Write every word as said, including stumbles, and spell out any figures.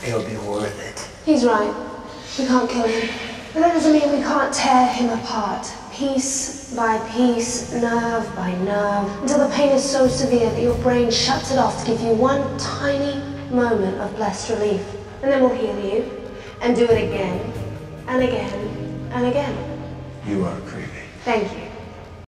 It'll be worth it. He's right. We can't kill him. But that doesn't mean we can't tear him apart. Piece by piece, nerve by nerve, until the pain is so severe that your brain shuts it off to give you one tiny moment of blessed relief. And then we'll heal you, and do it again, and again, and again. You are creepy. Thank you.